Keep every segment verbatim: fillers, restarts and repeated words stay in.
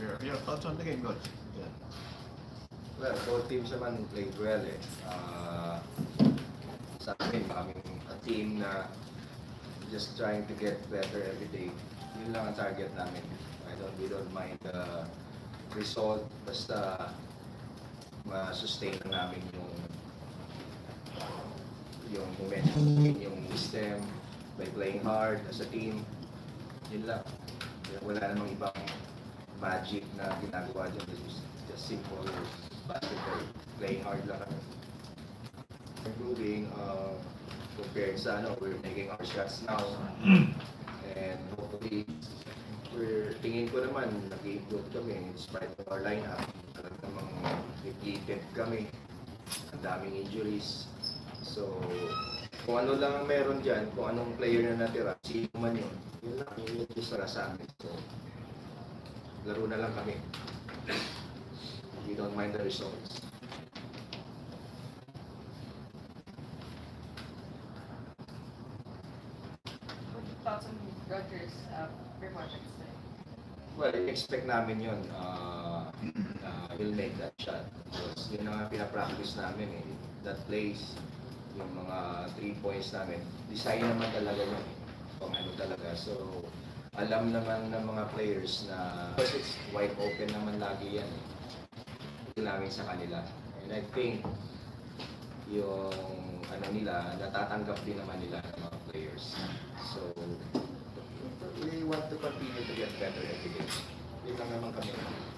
your, your thoughts on the game, Coach? Yeah. Well, both teams naman played well eh. Uh, sa amin, kaming a team na just trying to get better every day. Yun lang ang target namin. I don't, we don't mind the result, basta ma-sustain na namin yung yung momentum, yung system, by playing hard as a team. Yun lang. Wala namang ibang magic na ginagawa dyan. It's just simple basketball. Playing hard lang kami. Improving, uh, compared sa ano, we're making our shots now. And hopefully, we're, tingin ko naman, nag-improve kami in spite of our lineup. Talagang namang depleted kami. Ang daming injuries. So, kung ano lang ang meron dyan, kung anong player na natira, sino man yun, yun lang, yun yung gusto sa amin. So, laro na lang kami. We don't mind the results. Thoughts on Rogers' uh, performance? Well, expect namin yun. Uh, uh, he'll make that shot. Because yun ang pinapractice namin eh. That plays, yung mga three points namin, design naman talaga yun eh. Kung ano talaga. So, alam naman ng mga players na it's wide open naman lagi yan eh. Ito namin sa kanila. And I think, yung ano nila, natatanggap din naman nila ng mga players. So, we want to continue to get better every day. Yun lang naman kami.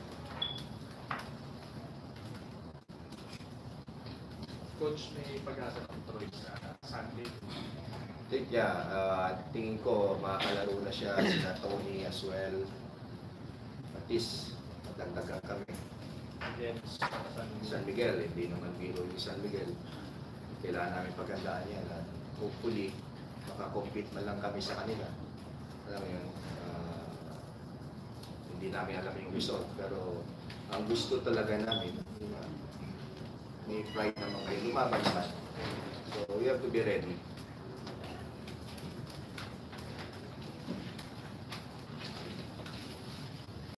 Coach, may pag-asa ng Troy sa Sunday. Yeah, uh, tingin ko makakalaro na siya sina Tony as well. At least, magdagdagan kami. Against San San Miguel, hindi naman biro yung San Miguel. Kailangan namin pagandaan yan. At hopefully, makakompete man lang kami sa kanila. Alam mo yun, uh, hindi namin alam yung result. Pero ang gusto talaga namin, uh, may pride naman kayo, lumaban naman. So we have to be ready.